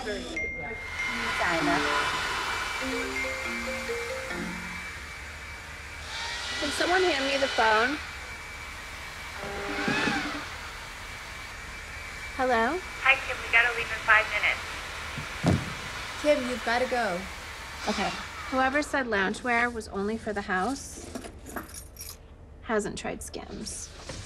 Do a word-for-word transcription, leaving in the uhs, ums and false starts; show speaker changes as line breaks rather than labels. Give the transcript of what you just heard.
Designer.
Can someone hand me the phone? Hello?
Hi, Kim. We gotta leave in five minutes.
Kim, you've gotta go.
Okay. Whoever said loungewear was only for the house hasn't tried SKIMS.